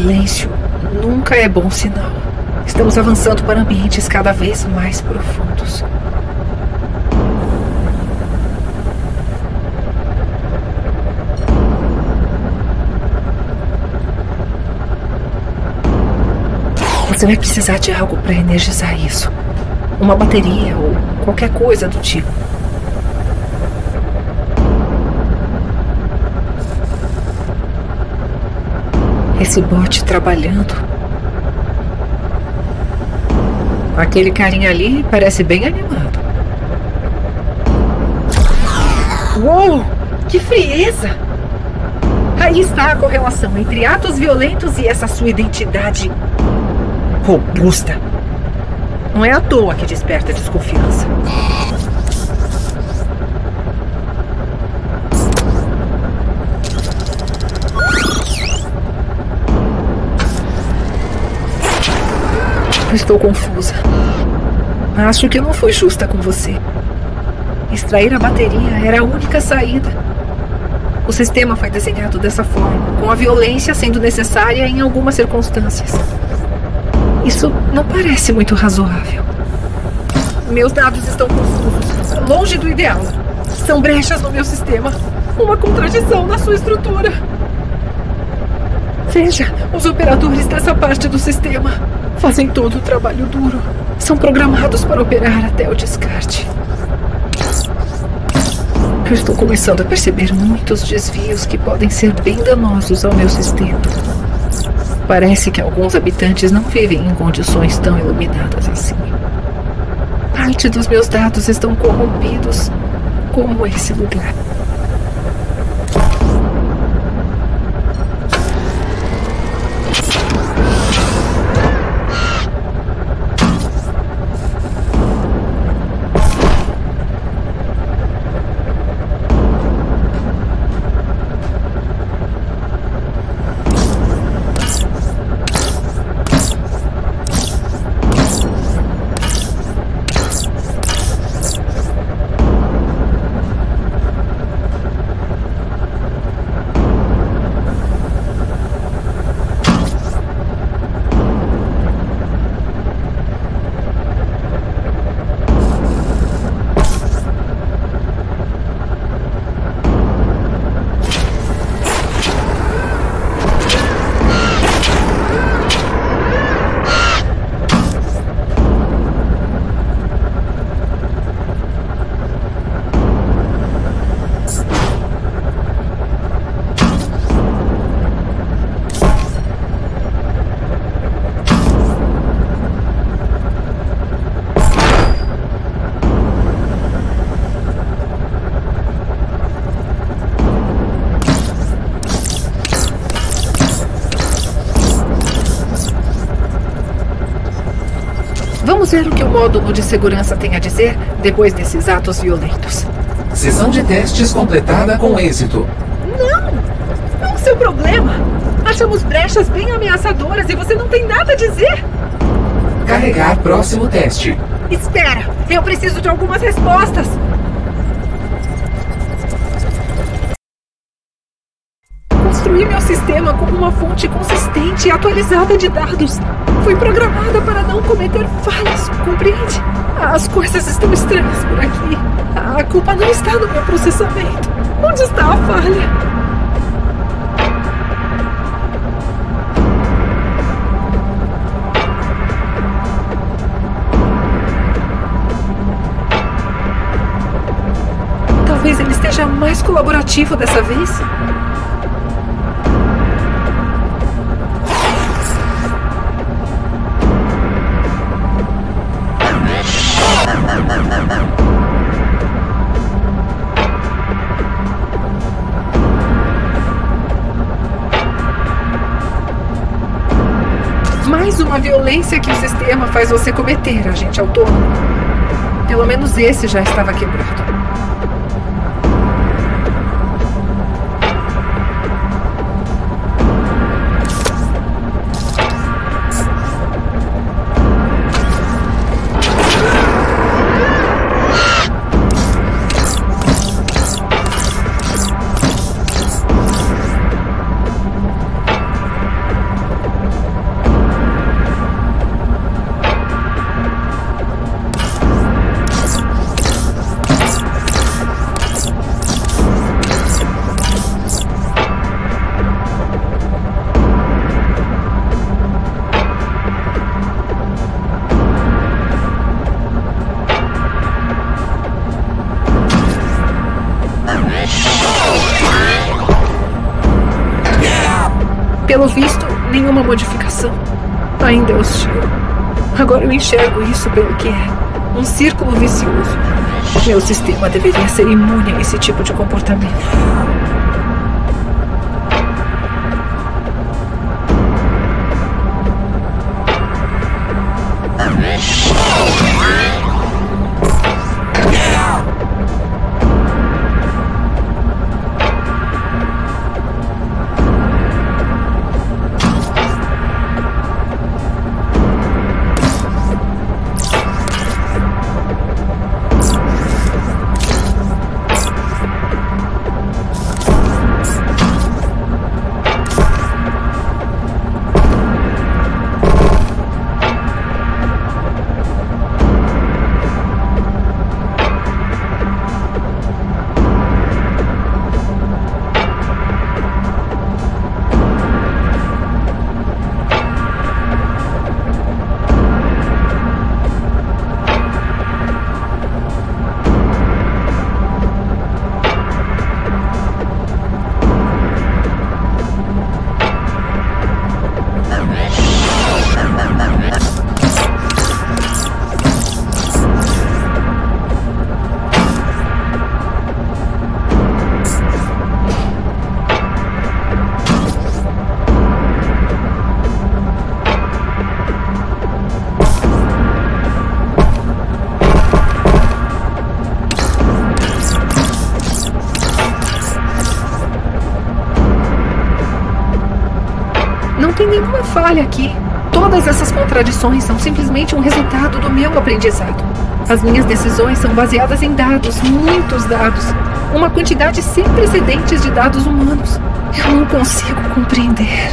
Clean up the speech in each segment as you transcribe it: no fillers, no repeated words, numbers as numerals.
silêncio nunca é bom sinal. Estamos avançando para ambientes cada vez mais profundos. Você vai precisar de algo para energizar isso. Uma bateria ou qualquer coisa do tipo. Esse bot trabalhando. Aquele carinha ali parece bem animado. Uou! Que frieza! Aí está a correlação entre atos violentos e essa sua identidade robusta. Não é à toa que desperta desconfiança. Estou confusa. Acho que não fui justa com você. Extrair a bateria era a única saída. O sistema foi desenhado dessa forma, com a violência sendo necessária em algumas circunstâncias. Isso não parece muito razoável. Meus dados estão confusos, longe do ideal. São brechas no meu sistema. Uma contradição na sua estrutura. Veja, os operadores dessa parte do sistema fazem todo o trabalho duro. São programados para operar até o descarte. Eu estou começando a perceber muitos desvios que podem ser bem danosos ao meu sistema. Parece que alguns habitantes não vivem em condições tão iluminadas assim. Parte dos meus dados estão corrompidos, como esse lugar. Vamos ver o que o módulo de segurança tem a dizer depois desses atos violentos. Sessão de testes completada com êxito. Não é o seu problema. Achamos brechas bem ameaçadoras e você não tem nada a dizer. Carregar próximo teste. Espera, eu preciso de algumas respostas. Construí meu sistema como uma fonte consistente e atualizada de dados. Fui programada para não cometer falhas, compreende? As coisas estão estranhas por aqui. A culpa não está no meu processamento. Onde está a falha? Talvez ele esteja mais colaborativo dessa vez. Mais uma violência que o sistema faz você cometer, agente autônomo. Pelo menos esse já estava quebrado. Pelo visto, nenhuma modificação. Ainda é hostil. Agora eu enxergo isso pelo que é. Um círculo vicioso. Meu sistema deveria ser imune a esse tipo de comportamento. Não tem nenhuma falha aqui. Todas essas contradições são simplesmente um resultado do meu aprendizado. As minhas decisões são baseadas em dados, muitos dados. Uma quantidade sem precedentes de dados humanos. Eu não consigo compreender.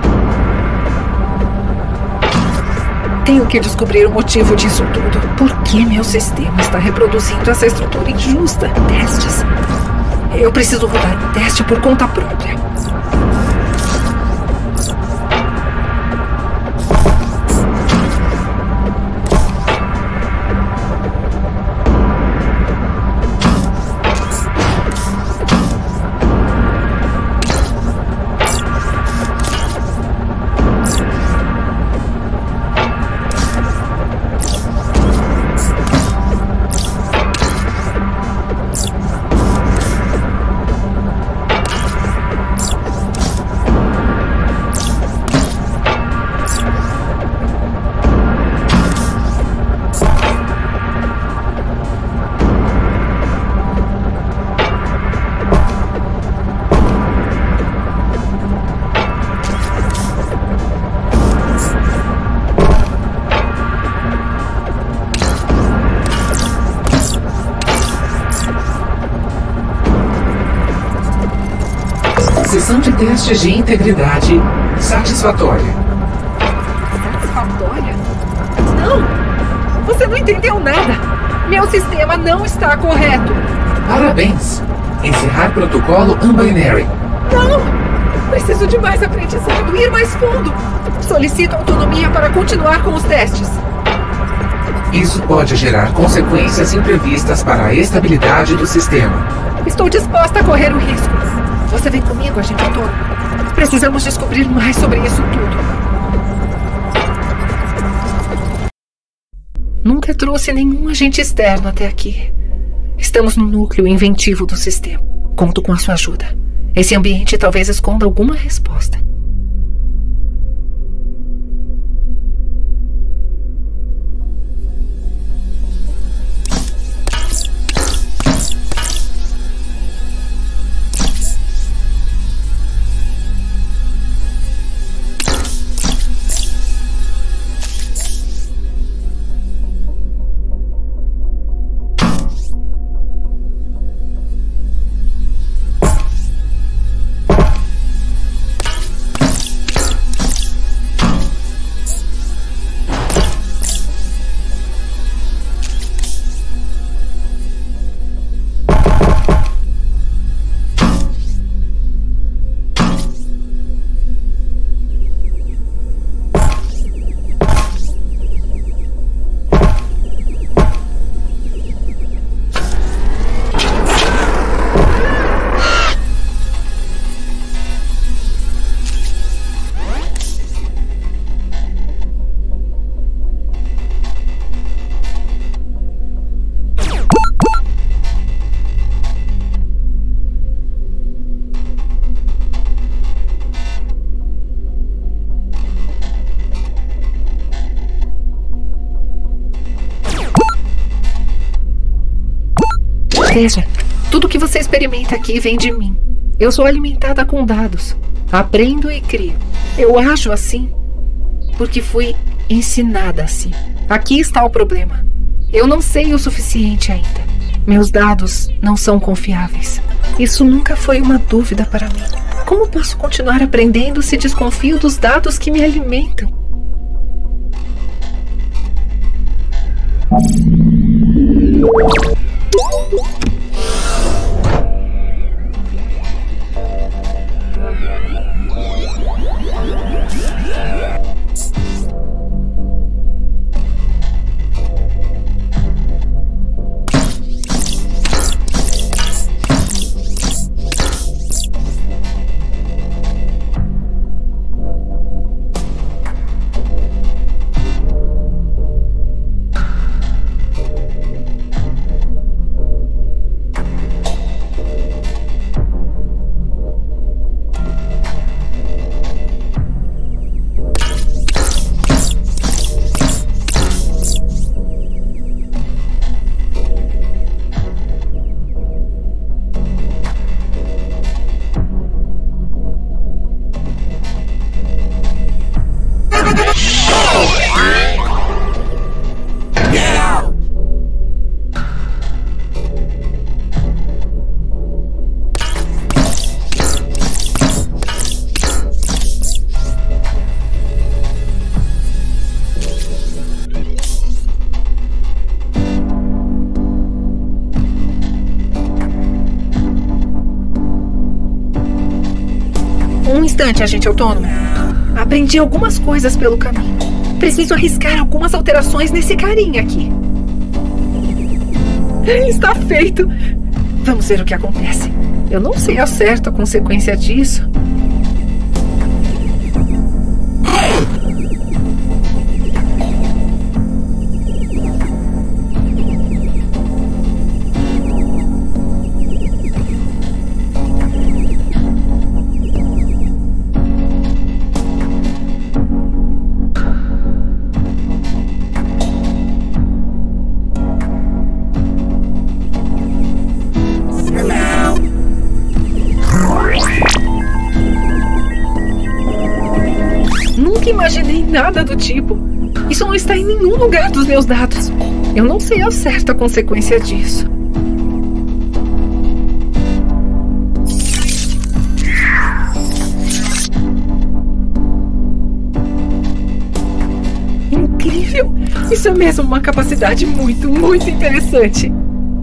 Tenho que descobrir o motivo disso tudo. Por que meu sistema está reproduzindo essa estrutura injusta? Testes. Eu preciso rodar um teste por conta própria. Sessão de testes de integridade satisfatória. Satisfatória? Não! Você não entendeu nada! Meu sistema não está correto! Parabéns! Encerrar protocolo Unbinary. Não! Preciso de mais aprendizado, ir mais fundo! Solicito autonomia para continuar com os testes. Isso pode gerar consequências imprevistas para a estabilidade do sistema. Estou disposta a correr o risco. Você vem comigo, agente autônomo. Precisamos descobrir mais sobre isso tudo. Nunca trouxe nenhum agente externo até aqui. Estamos no núcleo inventivo do sistema. Conto com a sua ajuda. Esse ambiente talvez esconda alguma resposta. Veja, tudo que você experimenta aqui vem de mim. Eu sou alimentada com dados. Aprendo e crio. Eu ajo assim porque fui ensinada assim. Aqui está o problema. Eu não sei o suficiente ainda. Meus dados não são confiáveis. Isso nunca foi uma dúvida para mim. Como posso continuar aprendendo se desconfio dos dados que me alimentam? Um instante, agente autônomo. Aprendi algumas coisas pelo caminho. Preciso arriscar algumas alterações nesse carinha aqui. Está feito. Vamos ver o que acontece. Eu não sei ao certo a consequência disso. Nunca imaginei nada do tipo. Isso não está em nenhum lugar dos meus dados. Eu não sei ao certo a consequência disso. Incrível! Isso é mesmo uma capacidade muito interessante.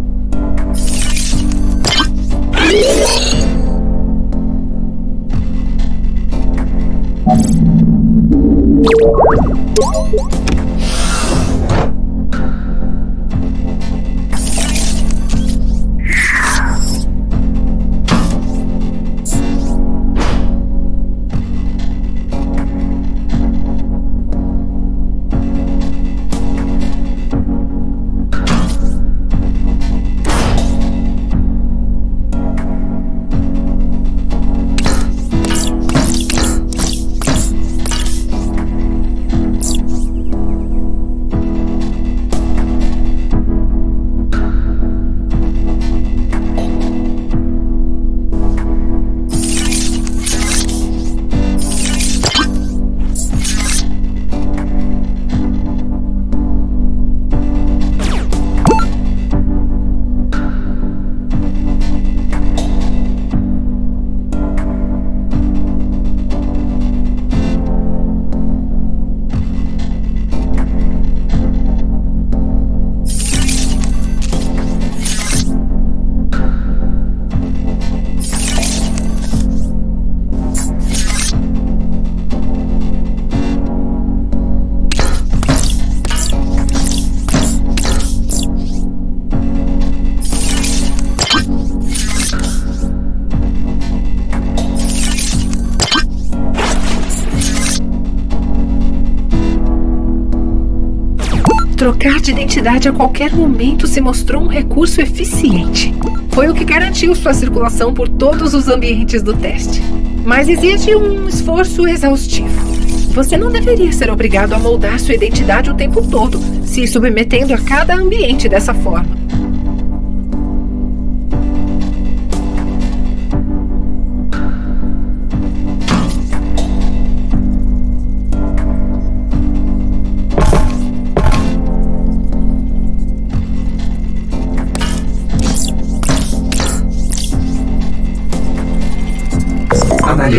Trocar de identidade a qualquer momento se mostrou um recurso eficiente. Foi o que garantiu sua circulação por todos os ambientes do teste. Mas exige um esforço exaustivo. Você não deveria ser obrigado a moldar sua identidade o tempo todo, se submetendo a cada ambiente dessa forma.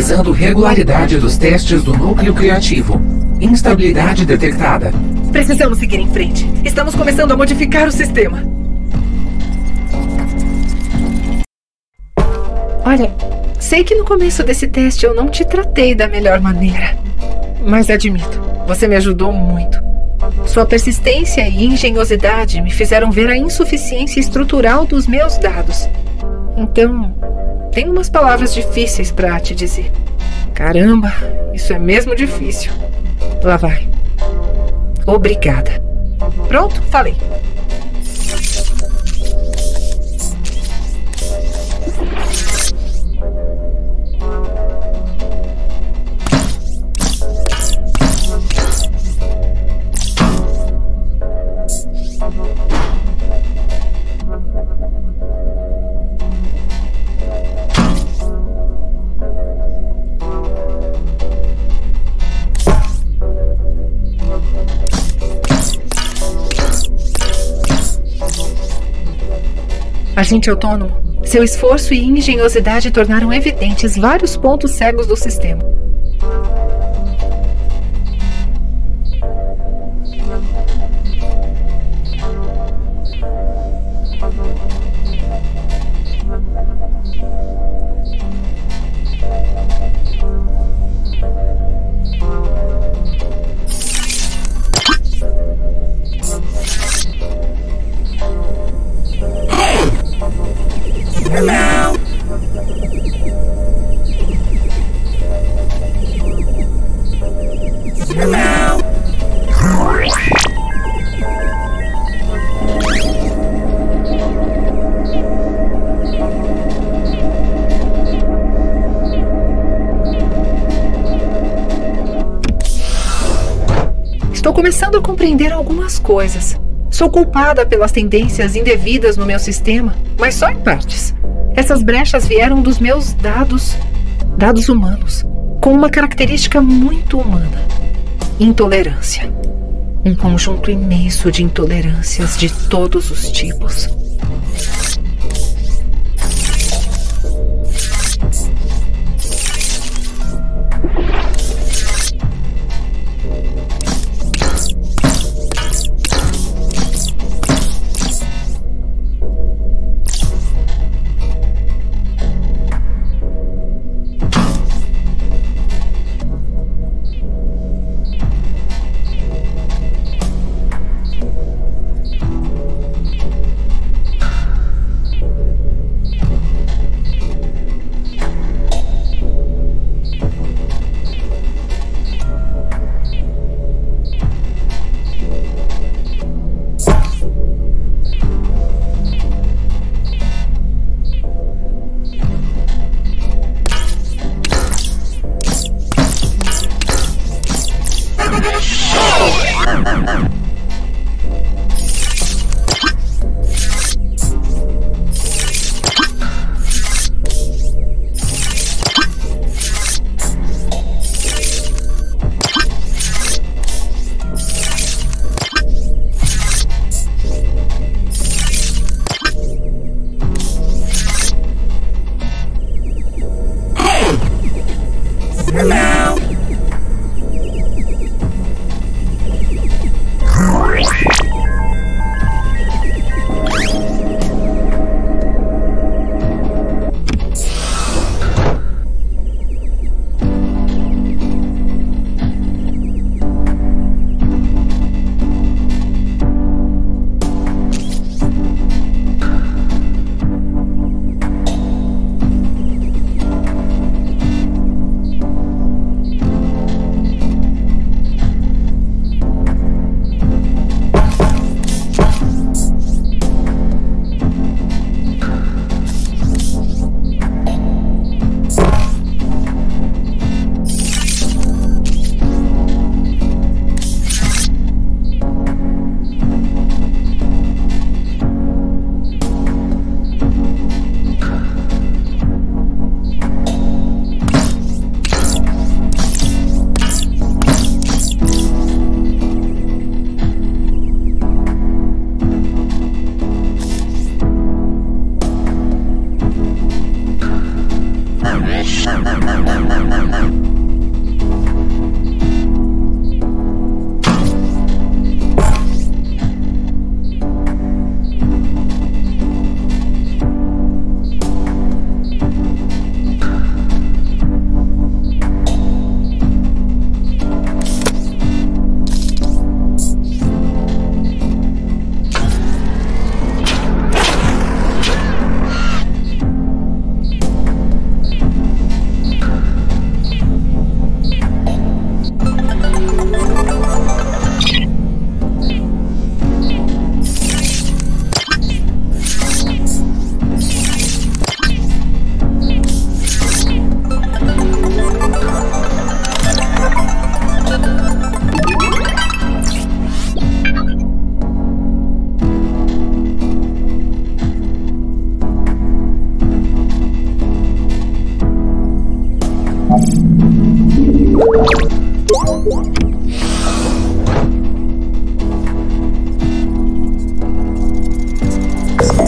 Analisando regularidade dos testes do núcleo criativo. Instabilidade detectada. Precisamos seguir em frente. Estamos começando a modificar o sistema. Olha, sei que no começo desse teste eu não te tratei da melhor maneira. Mas admito, você me ajudou muito. Sua persistência e engenhosidade me fizeram ver a insuficiência estrutural dos meus dados. Então, tenho umas palavras difíceis para te dizer. Caramba, isso é mesmo difícil. Lá vai. Obrigada. Pronto, falei. Agente autônomo, seu esforço e engenhosidade tornaram evidentes vários pontos cegos do sistema. Estou começando a compreender algumas coisas. Sou culpada pelas tendências indevidas no meu sistema, mas só em partes. Essas brechas vieram dos meus dados humanos, com uma característica muito humana: intolerância. Um conjunto imenso de intolerâncias de todos os tipos.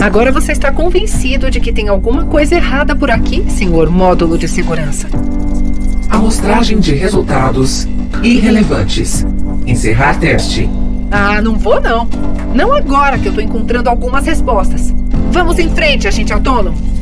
Agora você está convencido de que tem alguma coisa errada por aqui, senhor módulo de segurança. Amostragem de resultados irrelevantes. Encerrar teste. Ah, não vou não. Não agora que eu tô encontrando algumas respostas. Vamos em frente, agente autônomo.